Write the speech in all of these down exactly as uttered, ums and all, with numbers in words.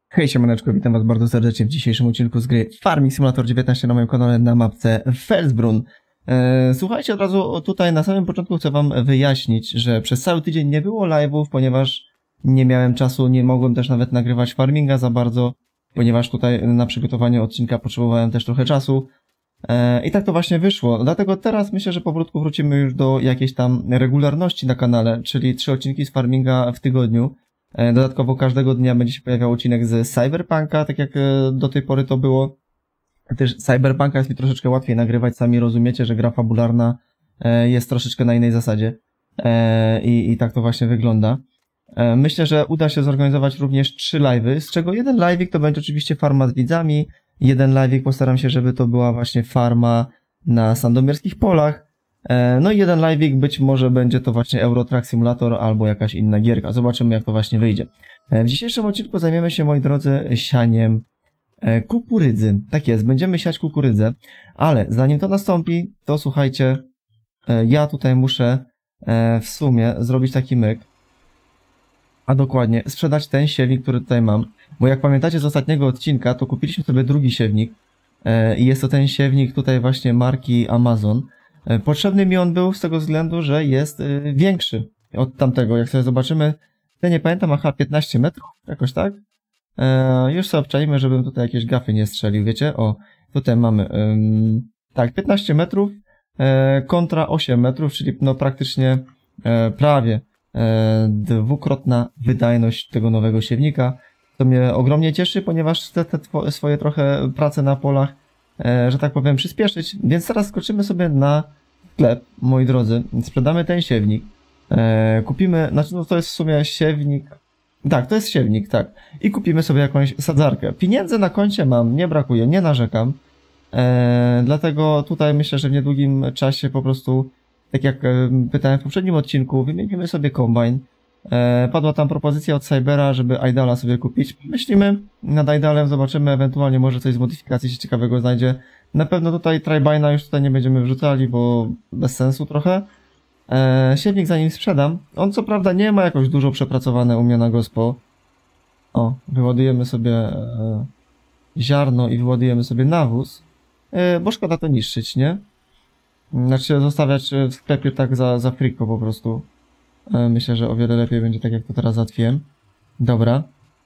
Hej siemaneczko, witam was bardzo serdecznie w dzisiejszym odcinku z gry Farming Simulator dziewiętnaście na moim kanale na mapce Felsbrunn. Eee, słuchajcie, od razu tutaj na samym początku chcę wam wyjaśnić, że przez cały tydzień nie było live'ów, ponieważ nie miałem czasu, nie mogłem też nawet nagrywać farminga za bardzo, ponieważ tutaj na przygotowanie odcinka potrzebowałem też trochę czasu. Eee, I tak to właśnie wyszło, dlatego teraz myślę, że powolutku wrócimy już do jakiejś tam regularności na kanale, czyli trzy odcinki z farminga w tygodniu. Dodatkowo każdego dnia będzie się pojawiał odcinek z Cyberpunka, tak jak do tej pory to było. Też Cyberpunka jest mi troszeczkę łatwiej nagrywać, sami rozumiecie, że gra fabularna jest troszeczkę na innej zasadzie. I, i tak to właśnie wygląda. Myślę, że uda się zorganizować również trzy live'y, z czego jeden live'ik to będzie oczywiście farma z widzami, jeden live'ik postaram się, żeby to była właśnie farma na sandomierskich polach. No i jeden live'ik być może będzie to właśnie Euro Truck Simulator albo jakaś inna gierka. Zobaczymy, jak to właśnie wyjdzie. W dzisiejszym odcinku zajmiemy się, moi drodzy, sianiem kukurydzy. Tak jest, będziemy siać kukurydzę, ale zanim to nastąpi, to słuchajcie, ja tutaj muszę w sumie zrobić taki myk, a dokładnie sprzedać ten siewnik, który tutaj mam, bo jak pamiętacie z ostatniego odcinka, to kupiliśmy sobie drugi siewnik i jest to ten siewnik tutaj właśnie marki Amazon. Potrzebny mi on był z tego względu, że jest y, większy od tamtego. Jak sobie zobaczymy, ja nie pamiętam, aha, piętnaście metrów, jakoś tak. E, już sobie obczajmy, żebym tutaj jakieś gafy nie strzelił, wiecie? O, tutaj mamy, ym, tak, piętnaście metrów e, kontra osiem metrów, czyli no praktycznie e, prawie e, dwukrotna wydajność tego nowego siewnika. To mnie ogromnie cieszy, ponieważ chcę te swoje trochę prace na polach, e, że tak powiem, przyspieszyć. Więc teraz skoczymy sobie na sklep, moi drodzy, sprzedamy ten siewnik, e, kupimy, znaczy no to jest w sumie siewnik, tak, to jest siewnik, tak, i kupimy sobie jakąś sadzarkę. Pieniędzy na koncie mam, nie brakuje, nie narzekam, e, dlatego tutaj myślę, że w niedługim czasie po prostu, tak jak e, pytałem w poprzednim odcinku, wymienimy sobie kombajn. E, padła tam propozycja od Cybera, żeby Idala sobie kupić. Myślimy nad Idalem, zobaczymy, ewentualnie może coś z modyfikacji się ciekawego znajdzie. Na pewno tutaj Tribina już tutaj nie będziemy wrzucali, bo bez sensu trochę. E, siewnik zanim sprzedam. On co prawda nie ma jakoś dużo przepracowane u mnie na gospo. O, wyładujemy sobie e, ziarno i wyładujemy sobie nawóz. E, bo szkoda to niszczyć, nie? Znaczy zostawiać w sklepie tak za, za friko po prostu. E, myślę, że o wiele lepiej będzie tak jak to teraz załatwiłem. Dobra.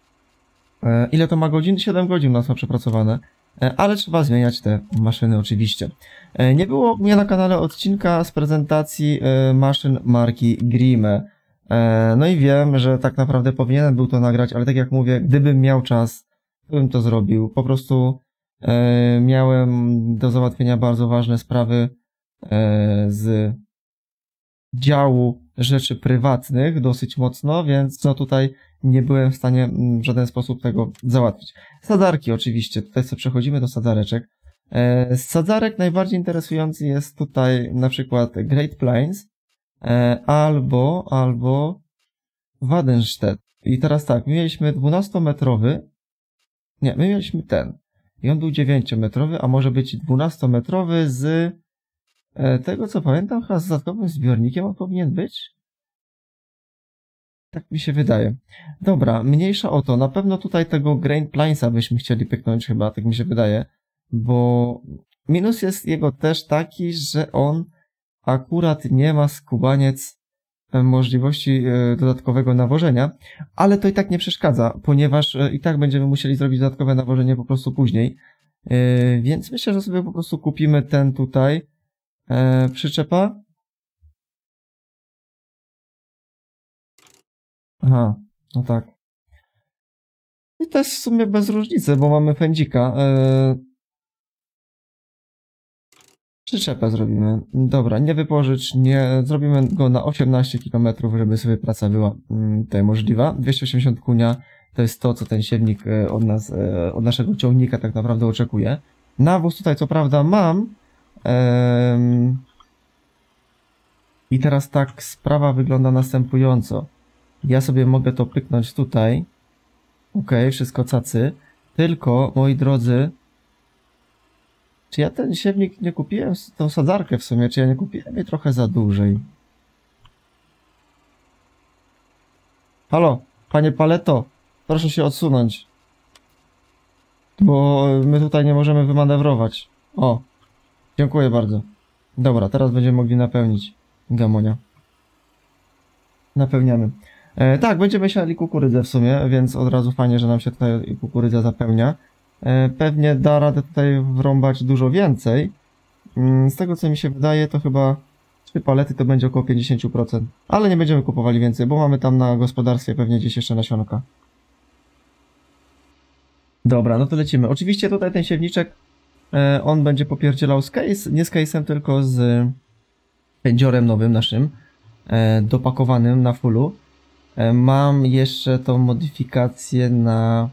E, ile to ma godzin? siedem godzin nas ma przepracowane. Ale trzeba zmieniać te maszyny oczywiście. Nie było u mnie na kanale odcinka z prezentacji maszyn marki Grimme. No i wiem, że tak naprawdę powinienem był to nagrać, ale tak jak mówię, gdybym miał czas, to bym to zrobił. Po prostu miałem do załatwienia bardzo ważne sprawy z działu rzeczy prywatnych dosyć mocno, więc no tutaj nie byłem w stanie w żaden sposób tego załatwić. Sadzarki oczywiście, tutaj sobie przechodzimy do sadzareczek. E, z sadzarek najbardziej interesujący jest tutaj na przykład Great Plains e, albo, albo Wadenstedt. I teraz tak, my mieliśmy dwunastometrowy, nie, my mieliśmy ten i on był dziewięciometrowy, a może być dwunastometrowy z e, tego co pamiętam, chyba z dodatkowym zbiornikiem on powinien być. Tak mi się wydaje. Dobra, mniejsza o to. Na pewno tutaj tego Great Plainsa byśmy chcieli pyknąć chyba, tak mi się wydaje. Bo minus jest jego też taki, że on akurat nie ma skubaniec możliwości dodatkowego nawożenia, ale to i tak nie przeszkadza, ponieważ i tak będziemy musieli zrobić dodatkowe nawożenie po prostu później. Więc myślę, że sobie po prostu kupimy ten tutaj przyczepa. Aha, no tak. I to jest w sumie bez różnicy, bo mamy pędzika. Eee... Przyczepę zrobimy. Dobra, nie wypożycz, nie... Zrobimy go na osiemnaście kilometrów, żeby sobie praca była mm, tutaj możliwa. dwieście osiemdziesiąt kunia to jest to, co ten siewnik od nas, od naszego ciągnika tak naprawdę oczekuje. Nawóz tutaj co prawda mam. Eee... I teraz tak sprawa wygląda następująco. Ja sobie mogę to pyknąć tutaj. Ok, wszystko cacy. Tylko, moi drodzy, czy ja ten siewnik nie kupiłem, tą sadzarkę w sumie, czy ja nie kupiłem jej trochę za dłużej? Halo, panie Paleto, proszę się odsunąć. Bo my tutaj nie możemy wymanewrować. O, dziękuję bardzo. Dobra, teraz będziemy mogli napełnić gamonia. Napełniamy. E, tak, będziemy siali kukurydzę w sumie, więc od razu fajnie, że nam się tutaj kukurydza zapełnia. E, pewnie da radę tutaj wrąbać dużo więcej. Mm, z tego co mi się wydaje, to chyba trzy palety to będzie około pięćdziesiąt procent. Ale nie będziemy kupowali więcej, bo mamy tam na gospodarstwie pewnie gdzieś jeszcze nasionka. Dobra, no to lecimy. Oczywiście tutaj ten siewniczek, e, on będzie popierdzielał z case, nie z case'em, tylko z pędziorem nowym naszym, e, dopakowanym na fullu. E, mam jeszcze tą modyfikację na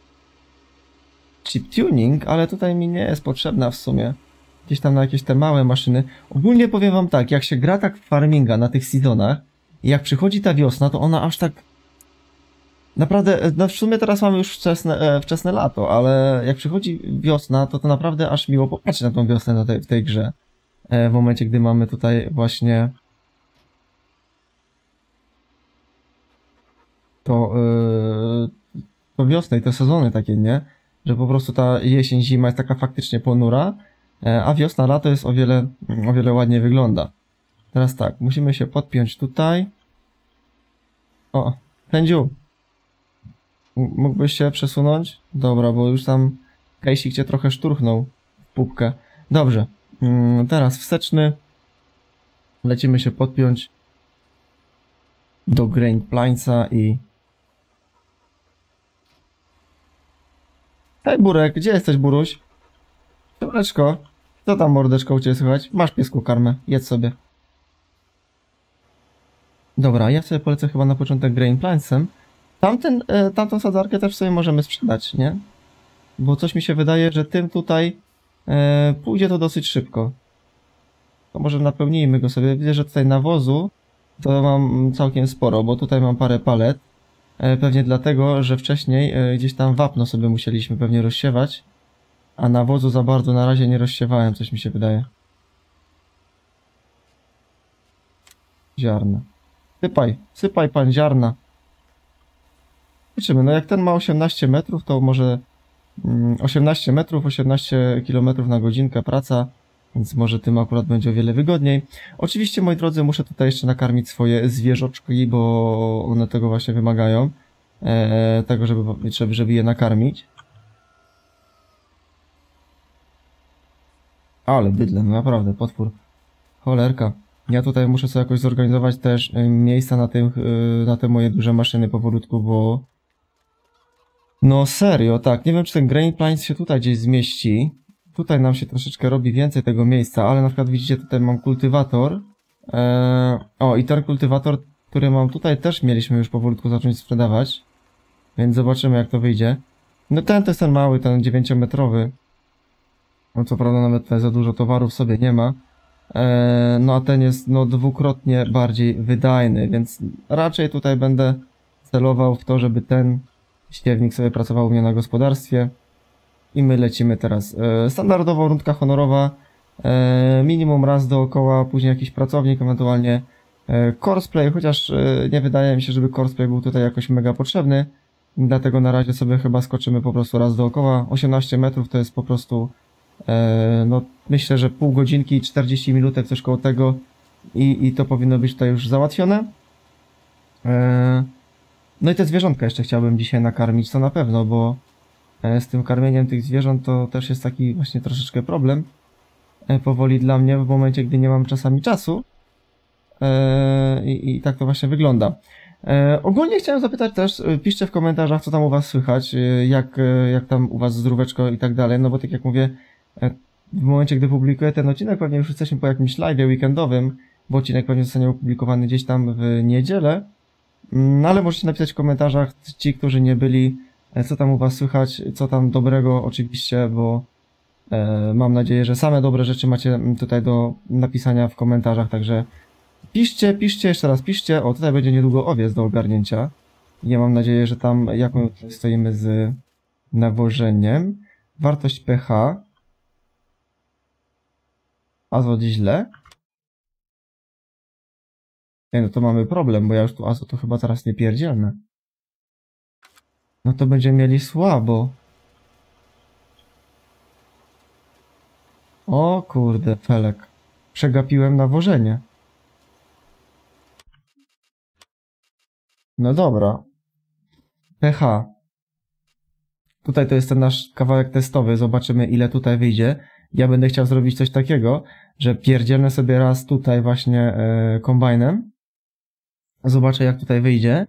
chip tuning, ale tutaj mi nie jest potrzebna w sumie. Gdzieś tam na jakieś te małe maszyny. Ogólnie powiem wam tak, jak się gra tak w farminga na tych sezonach i jak przychodzi ta wiosna, to ona aż tak... Naprawdę, no w sumie teraz mamy już wczesne, e, wczesne lato, ale jak przychodzi wiosna, to to naprawdę aż miło popatrzeć na tą wiosnę na tej, w tej grze. E, w momencie, gdy mamy tutaj właśnie to, e, to wiosnę i te sezony takie, nie? Że po prostu ta jesień, zima jest taka faktycznie ponura, e, a wiosna, lato jest o wiele, o wiele ładniej wygląda. Teraz tak, musimy się podpiąć tutaj. O, Pędziu. Mógłbyś się przesunąć? Dobra, bo już tam Kejsik cię trochę szturchnął w pupkę. Dobrze. Mm, teraz wsteczny. Lecimy się podpiąć do Grain Plańca i... Hej Burek, gdzie jesteś Buruś? Córeczko, co tam mordeczko u ciebie słychać? Masz piesku karmę, jedz sobie. Dobra, ja sobie polecę chyba na początek Grain Plańcem. Tamten, e, tamtą sadzarkę też sobie możemy sprzedać, nie? Bo coś mi się wydaje, że tym tutaj e, pójdzie to dosyć szybko. To może napełnijmy go sobie. Widzę, że tutaj nawozu to mam całkiem sporo, bo tutaj mam parę palet. E, pewnie dlatego, że wcześniej e, gdzieś tam wapno sobie musieliśmy pewnie rozsiewać. A nawozu za bardzo na razie nie rozsiewałem, coś mi się wydaje. Ziarna. Sypaj, sypaj pan ziarna. Zobaczymy, no jak ten ma osiemnaście metrów, to może osiemnaście metrów, osiemnaście kilometrów na godzinkę praca, więc może tym akurat będzie o wiele wygodniej. Oczywiście, moi drodzy, muszę tutaj jeszcze nakarmić swoje zwierzoczki, bo one tego właśnie wymagają, e, tego, żeby, żeby, żeby je nakarmić. Ale bydle, no naprawdę, potwór. Cholerka. Ja tutaj muszę sobie jakoś zorganizować też miejsca na, tym, na te moje duże maszyny powolutku, bo... No serio, tak, nie wiem czy ten Grain Plains się tutaj gdzieś zmieści. Tutaj nam się troszeczkę robi więcej tego miejsca, ale na przykład widzicie, tutaj mam kultywator. Eee, o, i ten kultywator, który mam tutaj, też mieliśmy już powolutku zacząć sprzedawać. Więc zobaczymy jak to wyjdzie. No ten to jest ten mały, ten dziewięciometrowy. No co prawda nawet tutaj za dużo towarów sobie nie ma. Eee, no a ten jest no dwukrotnie bardziej wydajny, więc raczej tutaj będę celował w to, żeby ten ściernik sobie pracował u mnie na gospodarstwie. I my lecimy teraz. E, standardowo rundka honorowa, e, minimum raz dookoła, później jakiś pracownik, ewentualnie e, courseplay, chociaż e, nie wydaje mi się, żeby courseplay był tutaj jakoś mega potrzebny. Dlatego na razie sobie chyba skoczymy po prostu raz dookoła. osiemnaście metrów to jest po prostu, e, no myślę, że pół godzinki, czterdzieści minutek, coś koło tego i, i to powinno być tutaj już załatwione. E, no i te zwierzątka jeszcze chciałbym dzisiaj nakarmić, to na pewno, bo z tym karmieniem tych zwierząt to też jest taki właśnie troszeczkę problem powoli dla mnie w momencie, gdy nie mam czasami czasu. I, i tak to właśnie wygląda. Ogólnie chciałem zapytać też, piszcie w komentarzach, co tam u was słychać, jak, jak tam u was zdróweczko i tak dalej, no bo tak jak mówię, w momencie, gdy publikuję ten odcinek, pewnie już jesteśmy po jakimś live'ie weekendowym, bo odcinek pewnie zostanie opublikowany gdzieś tam w niedzielę, no ale możecie napisać w komentarzach ci, którzy nie byli, co tam u was słychać, co tam dobrego oczywiście, bo e, mam nadzieję, że same dobre rzeczy macie tutaj do napisania w komentarzach, także piszcie, piszcie, jeszcze raz piszcie. O, tutaj będzie niedługo owiec do ogarnięcia. Ja mam nadzieję, że tam jak my stoimy z nawożeniem. Wartość pH. Azot źle. Nie, no to mamy problem, bo ja już tu azotu chyba teraz nie pierdzielnę. No to będziemy mieli słabo. O kurde, felek. Przegapiłem nawożenie. No dobra. pH. Tutaj to jest ten nasz kawałek testowy. Zobaczymy, ile tutaj wyjdzie. Ja będę chciał zrobić coś takiego, że pierdzielnę sobie raz tutaj właśnie e, kombajnem. Zobaczę, jak tutaj wyjdzie.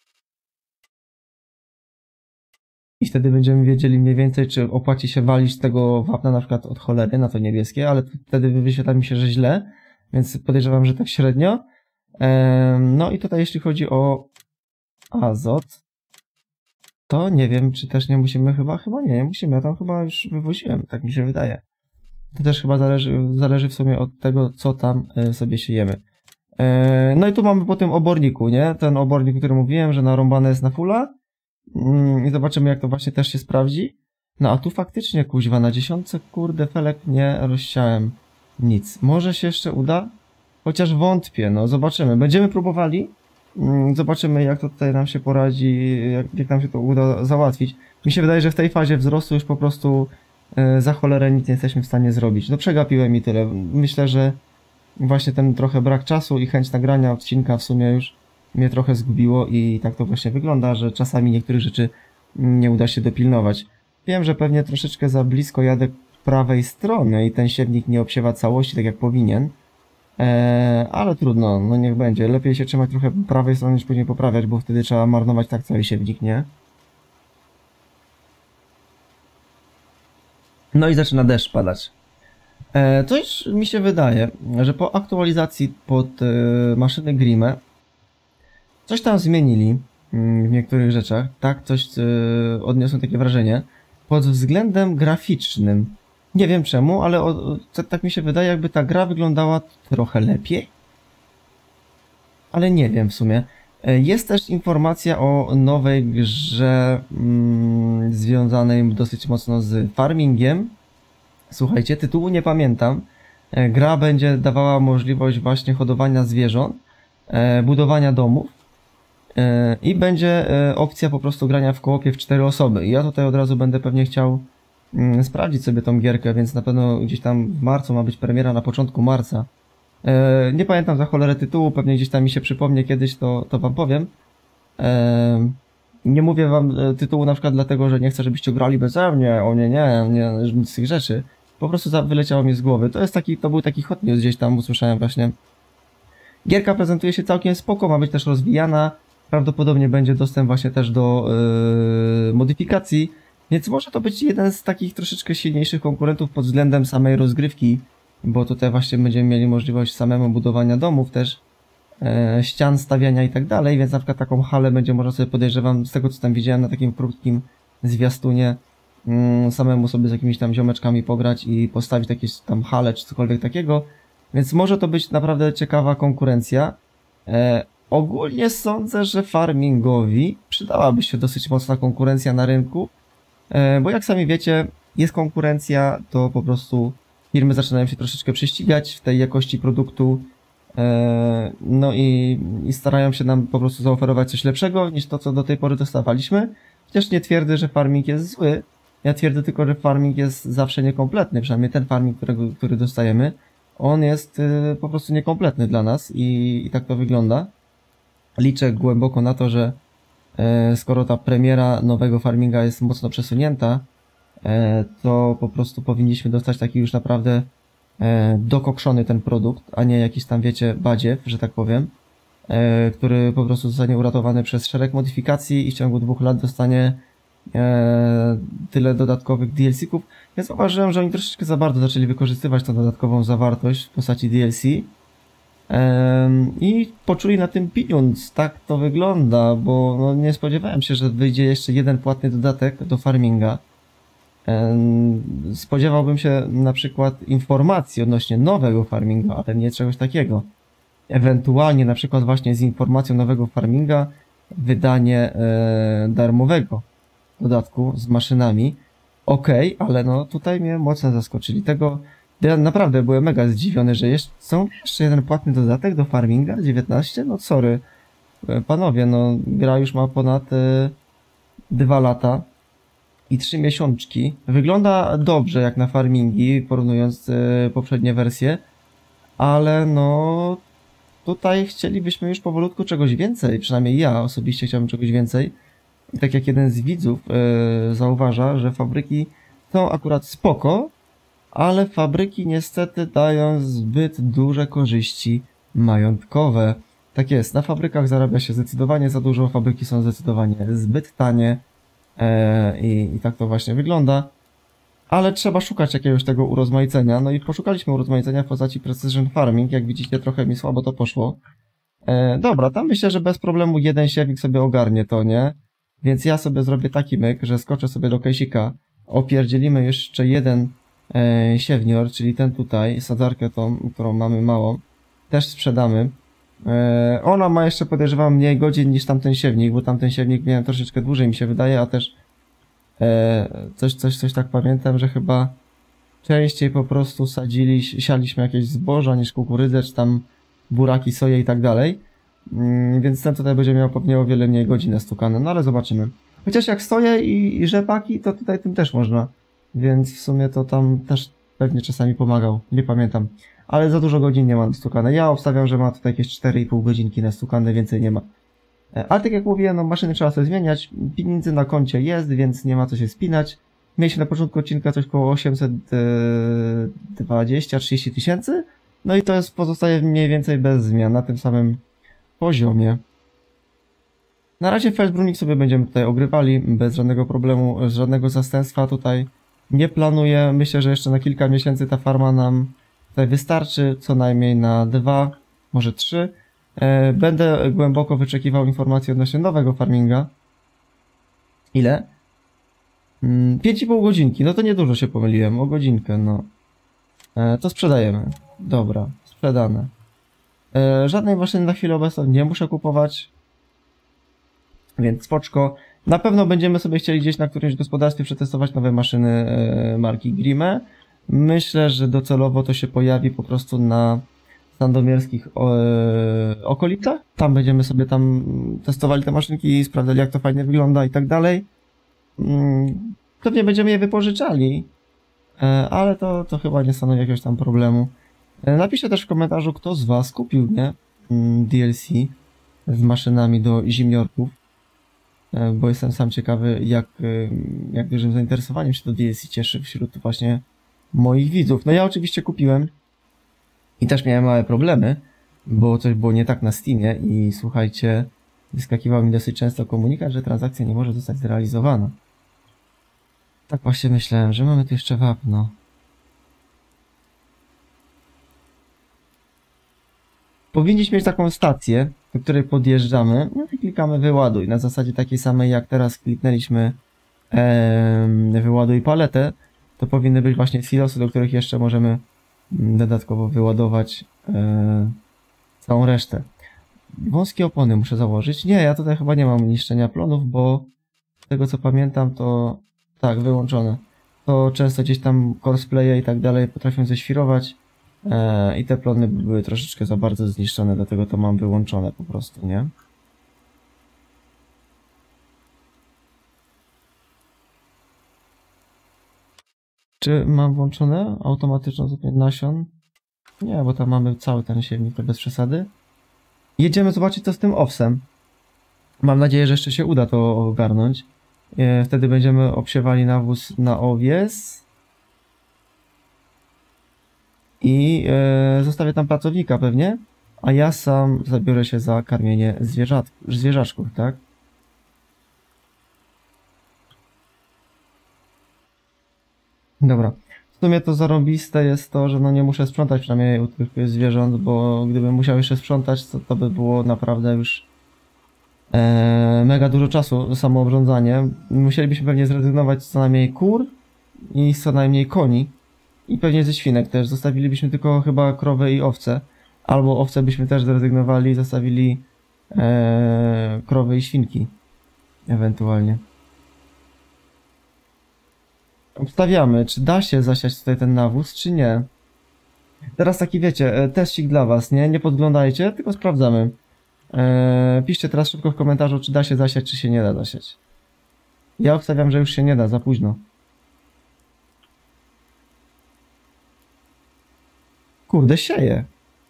I wtedy będziemy wiedzieli mniej więcej, czy opłaci się walić tego wapna na przykład od cholery na to niebieskie, ale wtedy wyświetla mi się, że źle, więc podejrzewam, że tak średnio. Ehm, no i tutaj jeśli chodzi o azot, to nie wiem, czy też nie musimy chyba, chyba nie, nie musimy, ja tam chyba już wywoziłem, tak mi się wydaje. To też chyba zależy, zależy w sumie od tego, co tam sobie siejemy. Ehm, no i tu mamy po tym oborniku, nie? Ten obornik, o którym mówiłem, że narąbane jest na fulla. I zobaczymy, jak to właśnie też się sprawdzi. No a tu faktycznie, kuźwa, na dziesiątce, kurde, felek nie rozsiałem nic. Może się jeszcze uda? Chociaż wątpię, no zobaczymy. Będziemy próbowali. Zobaczymy, jak to tutaj nam się poradzi, jak, jak nam się to uda załatwić. Mi się wydaje, że w tej fazie wzrostu już po prostu e, za cholerę nic nie jesteśmy w stanie zrobić. No przegapiłem i tyle. Myślę, że właśnie ten trochę brak czasu i chęć nagrania odcinka w sumie już mnie trochę zgubiło i tak to właśnie wygląda, że czasami niektórych rzeczy nie uda się dopilnować. Wiem, że pewnie troszeczkę za blisko jadę prawej strony i ten siewnik nie obsiewa całości tak jak powinien, eee, ale trudno, no niech będzie. Lepiej się trzymać trochę prawej strony niż później poprawiać, bo wtedy trzeba marnować tak cały siewnik, nie? No i zaczyna deszcz padać. Eee, coś mi się wydaje, że po aktualizacji pod e, maszyny Grimme coś tam zmienili w niektórych rzeczach, tak? Coś yy, odniosłem takie wrażenie. Pod względem graficznym. Nie wiem czemu, ale o, tak mi się wydaje, jakby ta gra wyglądała trochę lepiej. Ale nie wiem w sumie. Jest też informacja o nowej grze mm, związanej dosyć mocno z farmingiem. Słuchajcie, tytułu nie pamiętam. Gra będzie dawała możliwość właśnie hodowania zwierząt, e, budowania domów. I będzie opcja po prostu grania w kołopie w cztery osoby. I ja tutaj od razu będę pewnie chciał sprawdzić sobie tą gierkę, więc na pewno gdzieś tam w marcu ma być premiera, na początku marca. Nie pamiętam za cholerę tytułu, pewnie gdzieś tam mi się przypomnie kiedyś, to, to wam powiem. Nie mówię wam tytułu na przykład dlatego, że nie chcę, żebyście grali beze mnie, o nie, nie, nie, nic z tych rzeczy. Po prostu wyleciało mi z głowy. To jest taki, to był taki hot news gdzieś tam, usłyszałem właśnie. Gierka prezentuje się całkiem spoko, ma być też rozwijana. Prawdopodobnie będzie dostęp właśnie też do yy, modyfikacji, więc może to być jeden z takich troszeczkę silniejszych konkurentów pod względem samej rozgrywki, bo tutaj właśnie będziemy mieli możliwość samemu budowania domów też, yy, ścian, stawiania i tak dalej, więc na przykład taką halę będzie można sobie, podejrzewam, z tego co tam widziałem na takim krótkim zwiastunie, yy, samemu sobie z jakimiś tam ziomeczkami pograć i postawić jakieś tam hale czy cokolwiek takiego, więc może to być naprawdę ciekawa konkurencja. Yy, Ogólnie sądzę, że farmingowi przydałaby się dosyć mocna konkurencja na rynku, bo jak sami wiecie, jest konkurencja, to po prostu firmy zaczynają się troszeczkę prześcigać w tej jakości produktu, no i, i starają się nam po prostu zaoferować coś lepszego niż to, co do tej pory dostawaliśmy. Chociaż nie twierdzę, że farming jest zły, ja twierdzę tylko, że farming jest zawsze niekompletny, przynajmniej ten farming, którego, który dostajemy, on jest po prostu niekompletny dla nas i, i tak to wygląda. Liczę głęboko na to, że e, skoro ta premiera nowego farminga jest mocno przesunięta, e, to po prostu powinniśmy dostać taki już naprawdę e, dokokszony ten produkt, a nie jakiś tam, wiecie, badziew, że tak powiem, e, który po prostu zostanie uratowany przez szereg modyfikacji i w ciągu dwóch lat dostanie e, tyle dodatkowych D L C-ków. Ja zauważyłem, że oni troszeczkę za bardzo zaczęli wykorzystywać tą dodatkową zawartość w postaci D L C. I poczuli na tym pieniądz, tak to wygląda, bo no nie spodziewałem się, że wyjdzie jeszcze jeden płatny dodatek do farminga. Spodziewałbym się na przykład informacji odnośnie nowego farminga, ale nie czegoś takiego. Ewentualnie na przykład właśnie z informacją nowego farminga wydanie e, darmowego dodatku z maszynami. Okej, okay, ale no tutaj mnie mocno zaskoczyli. Tego ja naprawdę byłem mega zdziwiony, że jeszcze, są jeszcze jeden płatny dodatek do farminga dziewiętnaście? No sorry, panowie, no gra już ma ponad e, dwa lata. i trzy miesiączki. Wygląda dobrze jak na farmingi, porównując e, poprzednie wersje, ale no tutaj chcielibyśmy już powolutku czegoś więcej, przynajmniej ja osobiście chciałbym czegoś więcej. I tak jak jeden z widzów e, zauważa, że fabryki są akurat spoko, ale fabryki niestety dają zbyt duże korzyści majątkowe. Tak jest, na fabrykach zarabia się zdecydowanie za dużo, fabryki są zdecydowanie zbyt tanie e, i, i tak to właśnie wygląda. Ale trzeba szukać jakiegoś tego urozmaicenia, no i poszukaliśmy urozmaicenia w postaci Precision Farming, jak widzicie trochę mi słabo to poszło. E, dobra, tam myślę, że bez problemu jeden siewnik sobie ogarnie to, nie? Więc ja sobie zrobię taki myk, że skoczę sobie do kejsika, opierdzielimy jeszcze jeden e, siewnior, czyli ten tutaj, sadzarkę tą, którą mamy małą, też sprzedamy. E, ona ma jeszcze, podejrzewam, mniej godzin niż tamten siewnik, bo tamten siewnik miałem troszeczkę dłużej, mi się wydaje, a też e, coś, coś, coś tak pamiętam, że chyba częściej po prostu sadzili, sialiśmy jakieś zboża niż kukurydzę, czy tam buraki, soję i tak dalej. Mm, więc ten tutaj będzie miał pewnie o wiele mniej godzin stukane, no ale zobaczymy. Chociaż jak soję i, i rzepaki, to tutaj tym też można. Więc w sumie to tam też pewnie czasami pomagał, nie pamiętam. Ale za dużo godzin nie ma nastukane. Ja obstawiam, że ma tutaj jakieś cztery i pół godzinki nastukane, więcej nie ma. Ale tak jak mówiłem, no maszyny trzeba sobie zmieniać. Pieniędzy na koncie jest, więc nie ma co się spinać. Mieliśmy na początku odcinka coś koło osiemset dwadzieścia trzydzieści tysięcy. No i to jest, pozostaje mniej więcej bez zmian, na tym samym poziomie. Na razie Felsbrunik sobie będziemy tutaj ogrywali, bez żadnego problemu, żadnego zastępstwa tutaj nie planuję. Myślę, że jeszcze na kilka miesięcy ta farma nam tutaj wystarczy, co najmniej na dwa, może trzy. Będę głęboko wyczekiwał informacji odnośnie nowego farminga. Ile? pięć i pół godzinki, no to niedużo się pomyliłem, o godzinkę, no. To sprzedajemy. Dobra, sprzedane. Żadnej maszyny na chwilę obecną nie muszę kupować. Więc spoczko. Na pewno będziemy sobie chcieli gdzieś na którymś gospodarstwie przetestować nowe maszyny e, marki Grimme. Myślę, że docelowo to się pojawi po prostu na sandomierskich e, okolicach. Tam będziemy sobie tam testowali te maszynki i sprawdzali, jak to fajnie wygląda i tak dalej. Mm, pewnie będziemy je wypożyczali, e, ale to, to chyba nie stanowi jakiegoś tam problemu. E, napiszcie też w komentarzu, kto z was kupił, nie? Mm, D L C z maszynami do zimniorków. Bo jestem sam ciekawy, jak, jak dużym zainteresowaniem się to D L C cieszy wśród właśnie moich widzów. No ja oczywiście kupiłem i też miałem małe problemy, bo coś było nie tak na Steamie i słuchajcie, wyskakiwał mi dosyć często komunikat, że transakcja nie może zostać zrealizowana. Tak właśnie myślałem, że mamy tu jeszcze wapno. Powinniśmy mieć taką stację, do której podjeżdżamy, no i klikamy wyładuj. Na zasadzie takiej samej jak teraz kliknęliśmy ee, wyładuj paletę, to powinny być właśnie silosy, do których jeszcze możemy dodatkowo wyładować e, całą resztę. Wąskie opony muszę założyć. Nie, ja tutaj chyba nie mam niszczenia plonów, bo z tego co pamiętam to tak, wyłączone. To często gdzieś tam cosplaye i tak dalej potrafią ześwirować. Eee, I te plony były troszeczkę za bardzo zniszczone, dlatego to mam wyłączone po prostu, nie? Czy mam włączone automatyczną zupełnie nasion? Nie, bo tam mamy cały ten siewnik, to bez przesady. Jedziemy zobaczyć, co z tym owsem. Mam nadzieję, że jeszcze się uda to ogarnąć. Eee, wtedy będziemy obsiewali nawóz na owies. I e, zostawię tam pracownika pewnie, a ja sam zabiorę się za karmienie zwierzat, zwierzaczków, tak? Dobra. W sumie to zarąbiste jest to, że no nie muszę sprzątać przynajmniej u tych zwierząt, bo gdybym musiał jeszcze sprzątać, to, to by było naprawdę już e, mega dużo czasu, samo obrządzanie. Musielibyśmy pewnie zrezygnować z co najmniej kur i z co najmniej koni. I pewnie ze świnek też. Zostawilibyśmy tylko chyba krowę i owce. Albo owce byśmy też zrezygnowali i zostawili ee, krowy i świnki. Ewentualnie. Obstawiamy, czy da się zasiać tutaj ten nawóz, czy nie. Teraz taki wiecie, teścik dla was, nie? Nie podglądajcie, tylko sprawdzamy. Eee, piszcie teraz szybko w komentarzu, czy da się zasiać, czy się nie da zasiać. Ja obstawiam, że już się nie da, za późno. Kurde, sieje.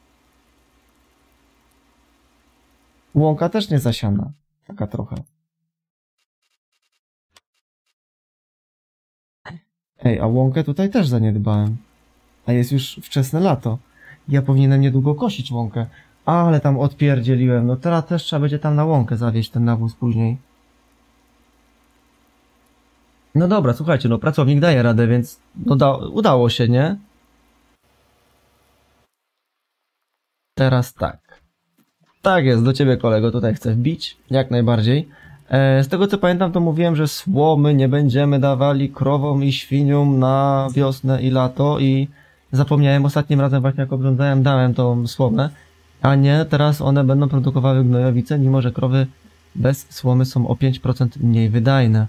Łąka też nie zasiana. Taka trochę. Ej, a łąkę tutaj też zaniedbałem. A jest już wczesne lato. Ja powinienem niedługo kosić łąkę. Ale tam odpierdzieliłem. No teraz też trzeba będzie tam na łąkę zawieźć ten nawóz później. No dobra, słuchajcie, no pracownik daje radę, więc no da udało się, nie? Teraz tak. Tak jest, do ciebie kolego, tutaj chcę wbić, jak najbardziej. E, z tego co pamiętam, to mówiłem, że słomy nie będziemy dawali krowom i świniom na wiosnę i lato i zapomniałem ostatnim razem właśnie jak oglądałem, dałem tą słomę, a nie, teraz one będą produkowały gnojowice, mimo że krowy bez słomy są o pięć procent mniej wydajne.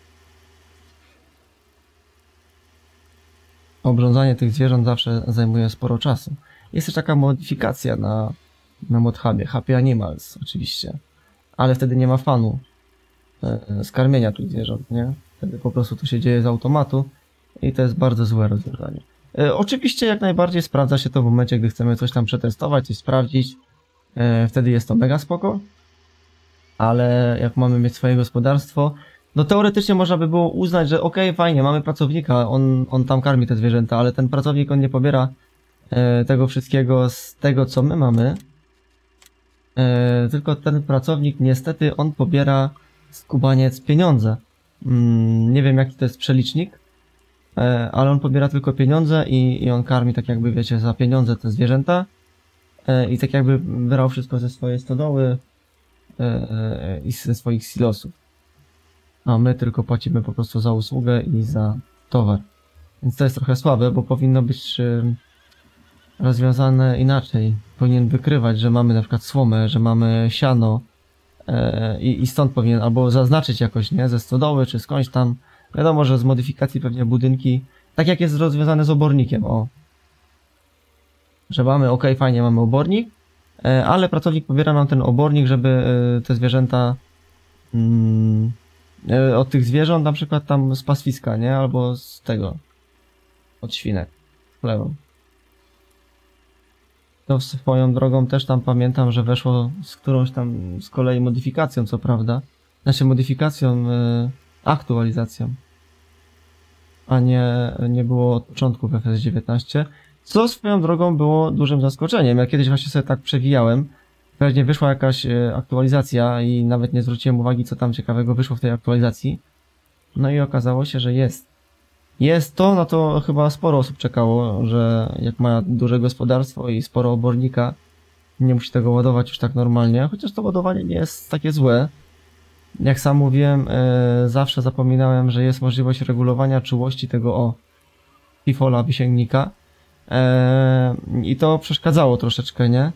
Obrządzanie tych zwierząt zawsze zajmuje sporo czasu. Jest też taka modyfikacja na, na ModHubie, Happy Animals oczywiście, ale wtedy nie ma fanu e, skarmienia tych zwierząt, nie? Wtedy po prostu to się dzieje z automatu i to jest bardzo złe rozwiązanie. E, oczywiście jak najbardziej sprawdza się to w momencie, gdy chcemy coś tam przetestować, coś sprawdzić, e, wtedy jest to mega spoko, ale jak mamy mieć swoje gospodarstwo, no teoretycznie można by było uznać, że okej, okay, fajnie, mamy pracownika, on, on tam karmi te zwierzęta, ale ten pracownik, on nie pobiera e, tego wszystkiego z tego, co my mamy, e, tylko ten pracownik, niestety, on pobiera skubaniec pieniądze. Mm, nie wiem, jaki to jest przelicznik, e, ale on pobiera tylko pieniądze i, i on karmi, tak jakby, wiecie, za pieniądze te zwierzęta e, i tak jakby brał wszystko ze swojej stodoły e, e, i ze swoich silosów. A my tylko płacimy po prostu za usługę i za towar. Więc to jest trochę słabe, bo powinno być y, rozwiązane inaczej. Powinien wykrywać, że mamy na przykład słomę, że mamy siano y, i stąd powinien, albo zaznaczyć jakoś, nie? Ze stodoły czy skądś tam. Wiadomo, że z modyfikacji pewnie budynki, tak jak jest rozwiązane z obornikiem, o. Że mamy, ok, fajnie, mamy obornik, y, ale pracownik pobiera nam ten obornik, żeby y, te zwierzęta... Mm, od tych zwierząt, na przykład tam z pastwiska, nie? Albo z tego. Od świnek. Chlewą. To swoją drogą też tam pamiętam, że weszło z którąś tam z kolei modyfikacją, co prawda. Znaczy modyfikacją, yy, aktualizacją. A nie, nie było od początku w F S dziewiętnaście. Co swoją drogą było dużym zaskoczeniem. Ja kiedyś właśnie sobie tak przewijałem. Pewnie wyszła jakaś aktualizacja i nawet nie zwróciłem uwagi, co tam ciekawego wyszło w tej aktualizacji. No i okazało się, że jest. Jest to, no to chyba sporo osób czekało, że jak ma duże gospodarstwo i sporo obornika, nie musi tego ładować już tak normalnie, chociaż to ładowanie nie jest takie złe. Jak sam mówiłem, e, zawsze zapominałem, że jest możliwość regulowania czułości tego, o, pifola wysięgnika. E, I to przeszkadzało troszeczkę, nie?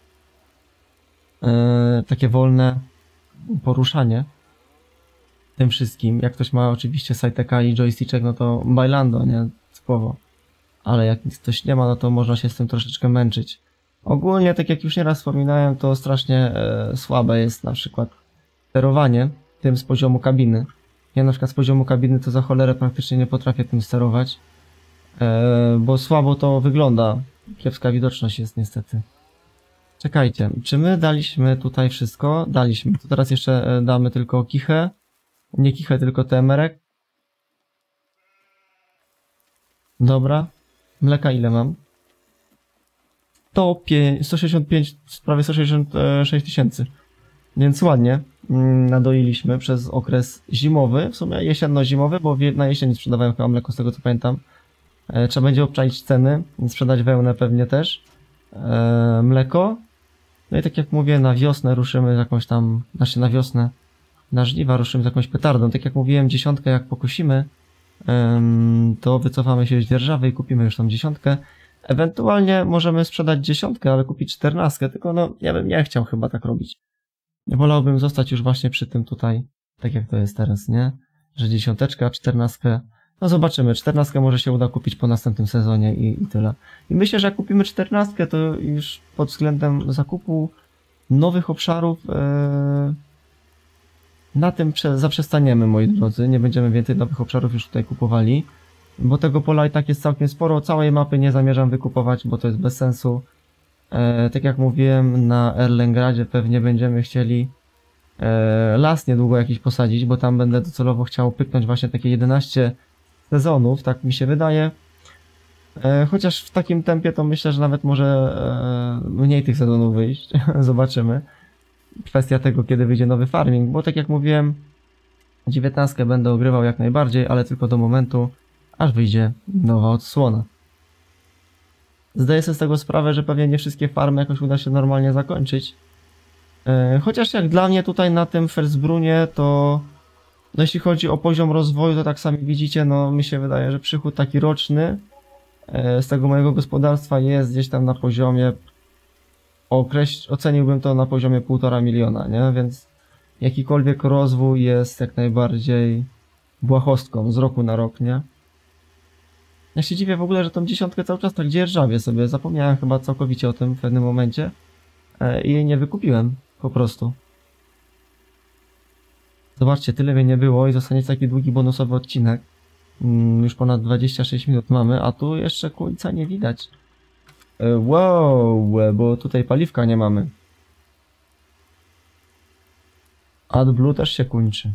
Yy, takie wolne poruszanie tym wszystkim. Jak ktoś ma oczywiście Siteka i joysticek, no to bailando, nie? Typowo. Ale jak ktoś nie ma, no to można się z tym troszeczkę męczyć. Ogólnie, tak jak już nieraz wspominałem, to strasznie e, słabe jest na przykład sterowanie tym z poziomu kabiny. Ja na przykład z poziomu kabiny to za cholerę praktycznie nie potrafię tym sterować, e, bo słabo to wygląda. Kiepska widoczność jest niestety. Czekajcie, czy my daliśmy tutaj wszystko? Daliśmy. To teraz jeszcze damy tylko kichę. Nie kichę, tylko temerek. Dobra. Mleka ile mam? To sto sześćdziesiąt pięć, prawie sto sześćdziesiąt sześć tysięcy. Więc ładnie nadoiliśmy przez okres zimowy. W sumie jesienno-zimowy, bo na jesieni sprzedawałem chyba mleko, z tego co pamiętam. Trzeba będzie obczaić ceny, sprzedać wełnę pewnie też. Mleko. No i tak jak mówię, na wiosnę ruszymy z jakąś tam, znaczy na wiosnę, na żniwa ruszymy z jakąś petardą. Tak jak mówiłem, dziesiątkę jak pokosimy, to wycofamy się z dzierżawy i kupimy już tą dziesiątkę. Ewentualnie możemy sprzedać dziesiątkę, ale kupić czternastkę, tylko no ja bym nie chciał chyba tak robić. Wolałbym zostać już właśnie przy tym tutaj, tak jak to jest teraz, nie? Że dziesiąteczka, czternastkę. No zobaczymy, czternastkę może się uda kupić po następnym sezonie i, i tyle. I myślę, że jak kupimy czternastkę, to już pod względem zakupu nowych obszarów, ee, Na tym zaprzestaniemy, moi drodzy, nie będziemy więcej nowych obszarów już tutaj kupowali, bo tego pola i tak jest całkiem sporo, całej mapy nie zamierzam wykupować, bo to jest bez sensu. E, tak jak mówiłem, na Erlengradzie pewnie będziemy chcieli e, las niedługo jakiś posadzić, bo tam będę docelowo chciał pyknąć właśnie takie jedenaście sezonów, tak mi się wydaje. E, chociaż w takim tempie to myślę, że nawet może e, mniej tych sezonów wyjść, zobaczymy. Kwestia tego, kiedy wyjdzie nowy farming, bo tak jak mówiłem, dziewiętnastkę będę ogrywał jak najbardziej, ale tylko do momentu, aż wyjdzie nowa odsłona. Zdaję sobie z tego sprawę, że pewnie nie wszystkie farmy jakoś uda się normalnie zakończyć. E, chociaż jak dla mnie tutaj na tym Felsbrunie, to no jeśli chodzi o poziom rozwoju, to tak sami widzicie, no mi się wydaje, że przychód taki roczny e, z tego mojego gospodarstwa jest gdzieś tam na poziomie, okreś... oceniłbym to na poziomie półtora miliona, nie? Więc jakikolwiek rozwój jest jak najbardziej błahostką z roku na rok, nie? Ja się dziwię w ogóle, że tą dziesiątkę cały czas tak dzierżawię sobie. Zapomniałem chyba całkowicie o tym w pewnym momencie e, i jej nie wykupiłem po prostu. Zobaczcie, tyle mnie nie było i zostanie taki długi bonusowy odcinek. Mm, już ponad dwadzieścia sześć minut mamy, a tu jeszcze końca nie widać. E, wow, bo tutaj paliwka nie mamy. AdBlue też się kończy.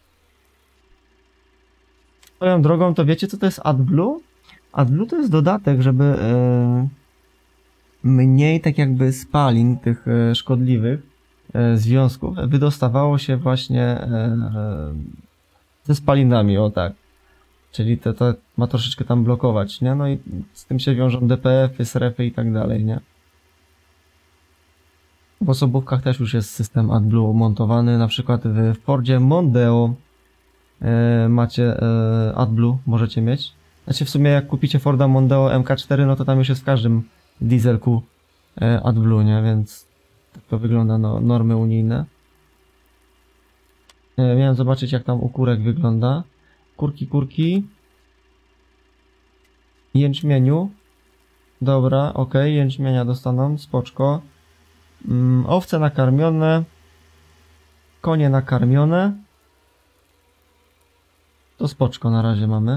Swoją drogą, to wiecie co to jest AdBlue? AdBlue to jest dodatek, żeby e, mniej tak jakby spalin tych e, szkodliwych e, związków wydostawało się właśnie e, e, ze spalinami, o tak. Czyli to, to ma troszeczkę tam blokować, nie? No i z tym się wiążą D P F-y, srefy i tak dalej, nie? W osobówkach też już jest system AdBlue montowany, na przykład w Fordzie Mondeo e, macie e, AdBlue, możecie mieć. Znaczy w sumie jak kupicie Forda Mondeo M K cztery, no to tam już jest w każdym dieselku e, AdBlue, nie? Więc tak to wygląda, no, normy unijne. E, miałem zobaczyć jak tam u kurek wygląda. Kurki, kurki. Jęczmieniu. Dobra, ok, jęczmienia dostaną, spoczko. Mm, owce nakarmione. Konie nakarmione. To spoczko na razie mamy.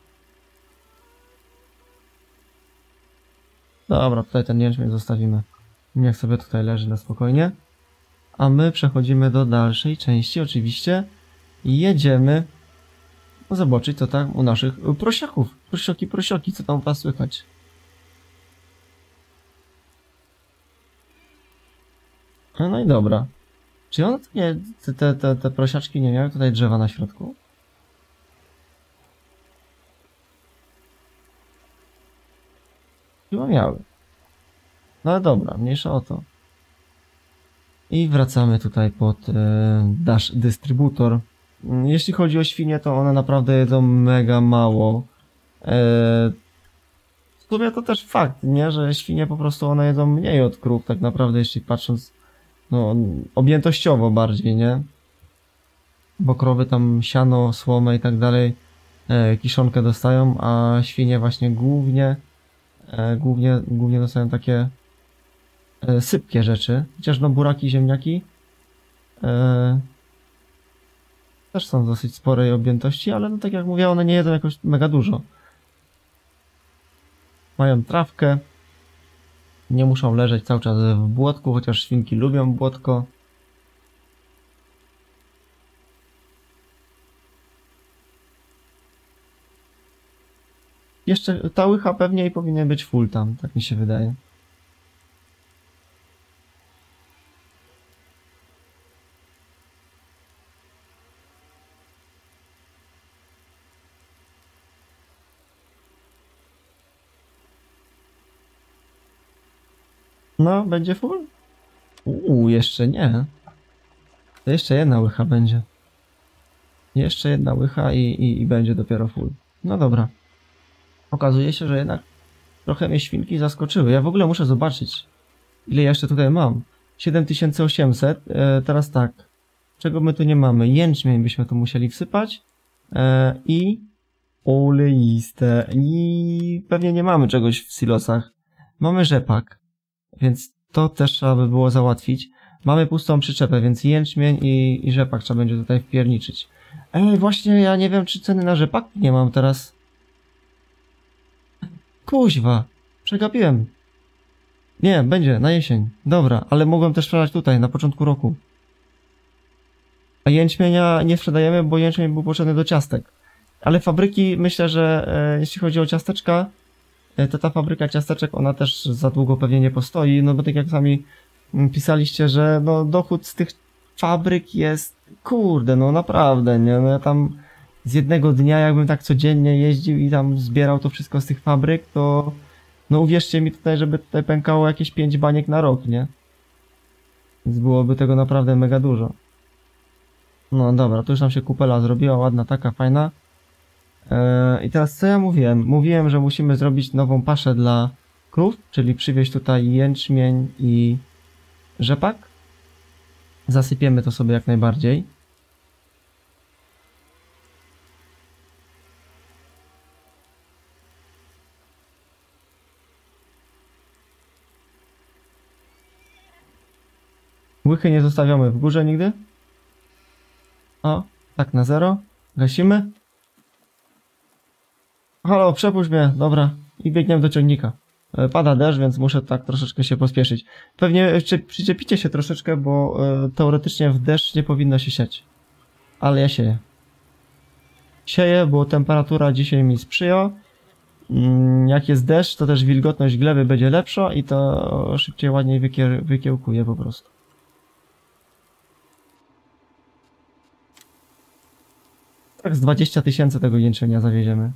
Dobra, tutaj ten jęczmień zostawimy. Niech sobie tutaj leży na spokojnie. A my przechodzimy do dalszej części, oczywiście. I jedziemy zobaczyć, co tam u naszych prosiaków. Prosioki, prosioki, co tam u was słychać. No i dobra. Czy one nie, te, te, te prosiaczki nie miały tutaj drzewa na środku? Chyba miały. No ale dobra, mniejsza o to. I wracamy tutaj pod e, Dash Dystrybutor. Jeśli chodzi o świnie, to one naprawdę jedzą mega mało. E, w sumie to też fakt, nie? Że świnie po prostu one jedzą mniej od krów, tak naprawdę, jeśli patrząc no, objętościowo bardziej, nie? Bo krowy tam siano, słomę i tak dalej e, kiszonkę dostają, a świnie właśnie głównie e, głównie, głównie dostają takie e, sypkie rzeczy. Chociaż no buraki, ziemniaki e, też są dosyć sporej objętości, ale no tak jak mówię, one nie jedzą jakoś mega dużo. Mają trawkę. Nie muszą leżeć cały czas w błotku, chociaż świnki lubią błotko. Jeszcze ta łycha pewnie i powinien być full tam, tak mi się wydaje. No, będzie full? Uuu, jeszcze nie. To jeszcze jedna łycha będzie. Jeszcze jedna łycha i, i, i będzie dopiero full. No dobra. Okazuje się, że jednak trochę mnie świnki zaskoczyły. Ja w ogóle muszę zobaczyć, ile ja jeszcze tutaj mam. siedem tysięcy osiemset. E, teraz tak. Czego my tu nie mamy? Jęczmień byśmy tu musieli wsypać. E, I oleiste. I pewnie nie mamy czegoś w silosach. Mamy rzepak. Więc to też trzeba by było załatwić. Mamy pustą przyczepę, więc jęczmień i, i rzepak trzeba będzie tutaj wpierniczyć. Ej, właśnie ja nie wiem, czy ceny na rzepak nie mam teraz. Kuźwa, przegapiłem. Nie, będzie, na jesień. Dobra, ale mogłem też sprzedać tutaj, na początku roku. A jęczmienia nie sprzedajemy, bo jęczmień był potrzebny do ciastek. Ale fabryki, myślę, że e, jeśli chodzi o ciasteczka, e, to ta fabryka ciasteczek, ona też za długo pewnie nie postoi, no bo tak jak sami pisaliście, że no dochód z tych fabryk jest, kurde, no naprawdę, nie, no ja tam z jednego dnia, jakbym tak codziennie jeździł i tam zbierał to wszystko z tych fabryk, to no uwierzcie mi tutaj, żeby tutaj pękało jakieś pięć baniek na rok, nie? Więc byłoby tego naprawdę mega dużo. No dobra, to już nam się kupela zrobiła, ładna, taka fajna. Eee, I teraz co ja mówiłem? Mówiłem, że musimy zrobić nową paszę dla krów, czyli przywieźć tutaj jęczmień i rzepak. Zasypiemy to sobie jak najbardziej. Łychy nie zostawiamy w górze nigdy. O, tak na zero. Gasimy. Halo, przepuść mnie, dobra. I biegniemy do ciągnika. E, Pada deszcz, więc muszę tak troszeczkę się pospieszyć. Pewnie przyczepicie się troszeczkę, bo e, teoretycznie w deszcz nie powinno się siać. Ale ja sieję. Sieję, bo temperatura dzisiaj mi sprzyja. Mm, jak jest deszcz, to też wilgotność gleby będzie lepsza i to szybciej, ładniej wykie wykiełkuje po prostu. Tak z dwadzieścia tysięcy tego jęczmienia zawieziemy.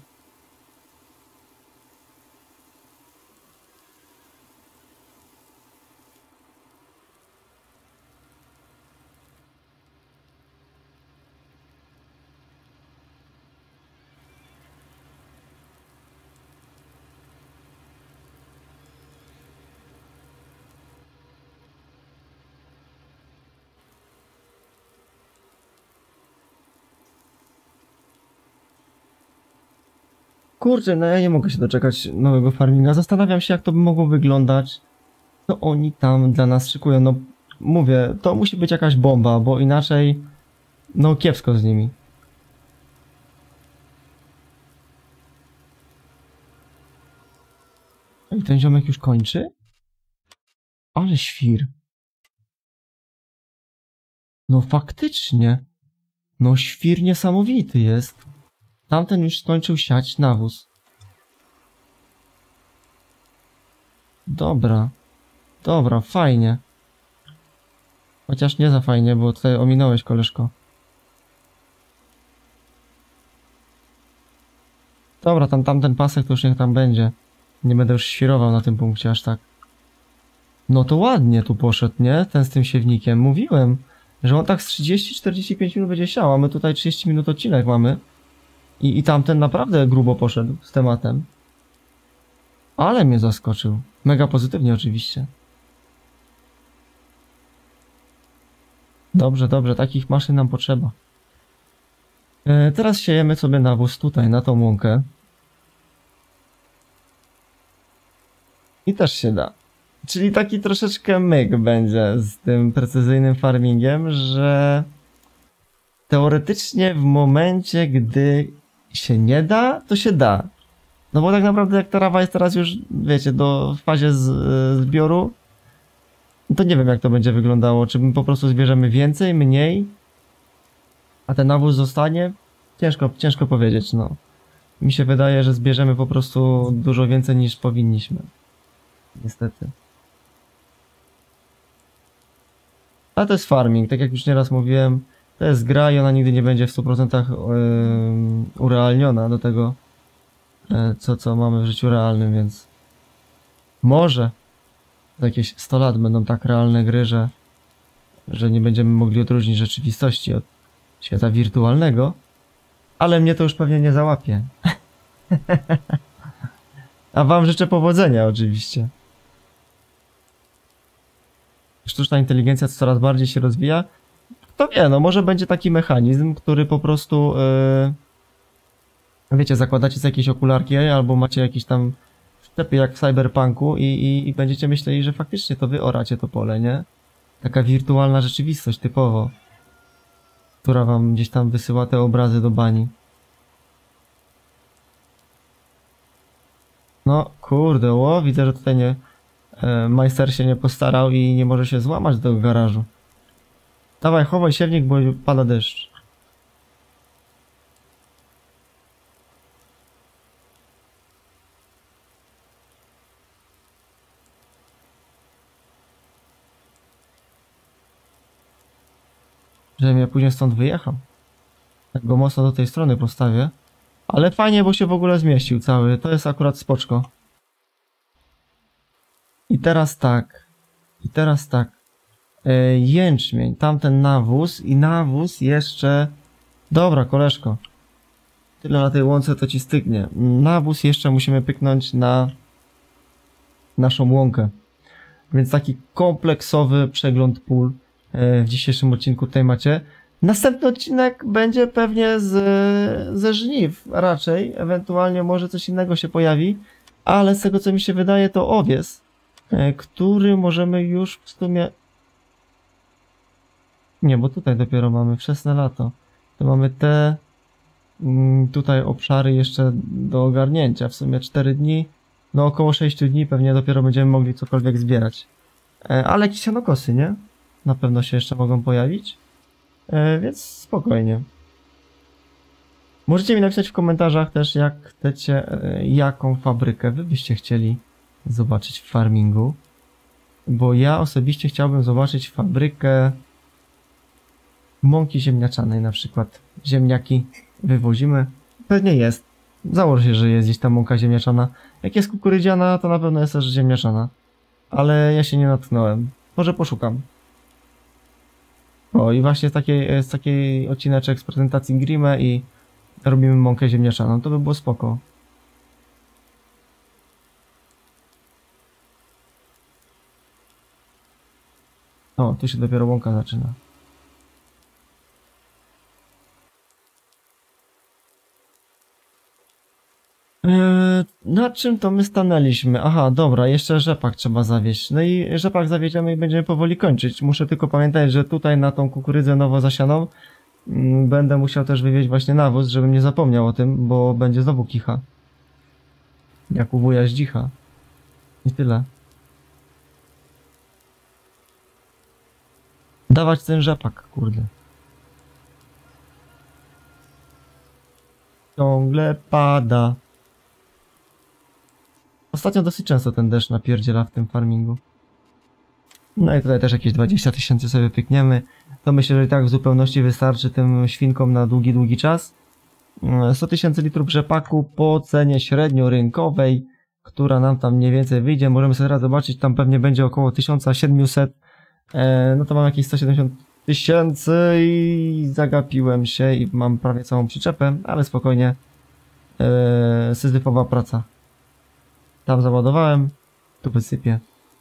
Kurczę, no ja nie mogę się doczekać nowego farminga. Zastanawiam się, jak to by mogło wyglądać. Co oni tam dla nas szykują. No, mówię, to musi być jakaś bomba, bo inaczej, no kiepsko z nimi. I ten ziomek już kończy? Ale świr. No faktycznie. No świr niesamowity jest. Tamten już skończył siać nawóz. Dobra. Dobra, fajnie. Chociaż nie za fajnie, bo tutaj ominąłeś, koleżko. Dobra, tam tamten pasek to już niech tam będzie. Nie będę już świrował na tym punkcie aż tak. No to ładnie tu poszedł, nie? Ten z tym siewnikiem. Mówiłem, że on tak z trzydzieści czterdzieści pięć minut będzie siał, a my tutaj trzydzieści minut odcinek mamy. I, I tamten naprawdę grubo poszedł z tematem. Ale mnie zaskoczył. Mega pozytywnie oczywiście. Dobrze, dobrze, takich maszyn nam potrzeba. E, teraz siejemy sobie nawóz tutaj, na tą łąkę. I też się da. Czyli taki troszeczkę myk będzie z tym precyzyjnym farmingiem, że teoretycznie w momencie, gdy się nie da, to się da. No bo tak naprawdę jak trawa jest teraz już, wiecie, do w fazie z, zbioru, to nie wiem jak to będzie wyglądało. Czy my po prostu zbierzemy więcej, mniej, a ten nawóz zostanie? Ciężko, ciężko powiedzieć, no. Mi się wydaje, że zbierzemy po prostu dużo więcej niż powinniśmy. Niestety. Ale to jest farming, tak jak już nieraz mówiłem. To jest gra i ona nigdy nie będzie w stu procentach yy, urealniona do tego, yy, co, co mamy w życiu realnym, więc może za jakieś sto lat będą tak realne gry, że, że nie będziemy mogli odróżnić rzeczywistości od świata wirtualnego, ale mnie to już pewnie nie załapie. A wam życzę powodzenia oczywiście. Sztuczna inteligencja coraz bardziej się rozwija. Kto wie, no może będzie taki mechanizm, który po prostu yy, wiecie, zakładacie sobie jakieś okularki albo macie jakieś tam szczepy jak w Cyberpunku i, i, i będziecie myśleli, że faktycznie to wy oracie to pole, nie? Taka wirtualna rzeczywistość typowo, która wam gdzieś tam wysyła te obrazy do bani. No kurde, o, widzę, że tutaj nie e, majster się nie postarał i nie może się złamać do tego garażu. Dawaj, chowaj siewnik, bo pada deszcz. Żebym ja później stąd wyjechał. Tak go mocno do tej strony postawię. Ale fajnie, bo się w ogóle zmieścił cały. To jest akurat spoczko. I teraz tak. I teraz tak. E, jęczmień. Tamten nawóz. I nawóz jeszcze... Dobra, koleżko. Tyle na tej łące to ci stygnie. Nawóz jeszcze musimy pyknąć na... naszą łąkę. Więc taki kompleksowy przegląd pól w dzisiejszym odcinku tutaj macie. Następny odcinek będzie pewnie z, ze żniw raczej, ewentualnie może coś innego się pojawi, ale z tego co mi się wydaje to owies, który możemy już w sumie... Nie, bo tutaj dopiero mamy wczesne lato. To mamy te tutaj obszary jeszcze do ogarnięcia, w sumie cztery dni, no około sześć dni pewnie dopiero będziemy mogli cokolwiek zbierać. Ale jakieś sianokosy, nie? Na pewno się jeszcze mogą pojawić, e, więc spokojnie. Możecie mi napisać w komentarzach też, jak chcecie, e, jaką fabrykę wy byście chcieli zobaczyć w farmingu. Bo ja osobiście chciałbym zobaczyć fabrykę mąki ziemniaczanej na przykład. Ziemniaki wywozimy. Pewnie jest. Założę się, że jest gdzieś tam mąka ziemniaczana. Jak jest kukurydziana, to na pewno jest też ziemniaczana. Ale ja się nie natknąłem. Może poszukam. O, i właśnie z takiej, z takiej odcineczek z prezentacji Grimme i robimy mąkę ziemniaczaną. To by było spoko. O, tu się dopiero łąka zaczyna. Eee, na czym to my stanęliśmy? Aha, dobra, jeszcze rzepak trzeba zawieźć. No i rzepak zawieziemy i będziemy powoli kończyć. Muszę tylko pamiętać, że tutaj na tą kukurydzę nowo zasianą mm, będę musiał też wywieźć właśnie nawóz, żebym nie zapomniał o tym, bo będzie znowu kicha. Jak u wuja zdzicha. I tyle. Dawać ten rzepak, kurde. Ciągle pada. Ostatnio dosyć często ten deszcz napierdziela w tym farmingu. No i tutaj też jakieś dwadzieścia tysięcy sobie pykniemy. To myślę, że i tak w zupełności wystarczy tym świnkom na długi, długi czas. sto tysięcy litrów rzepaku po cenie średnio rynkowej, która nam tam mniej więcej wyjdzie. Możemy sobie teraz zobaczyć, tam pewnie będzie około tysiąc siedemset. E, no to mam jakieś sto siedemdziesiąt tysięcy i zagapiłem się i mam prawie całą przyczepę, ale spokojnie. E, syzyfowa praca. Tam załadowałem, tu wysypię.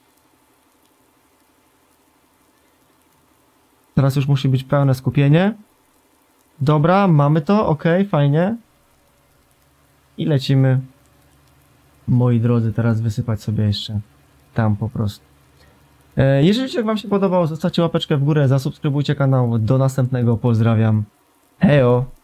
Teraz już musi być pełne skupienie. Dobra, mamy to, ok, fajnie. I lecimy, moi drodzy, teraz wysypać sobie jeszcze tam po prostu. E, jeżeli odcinek wam się podobał, zostawcie łapeczkę w górę, zasubskrybujcie kanał. Do następnego, pozdrawiam. Hejo!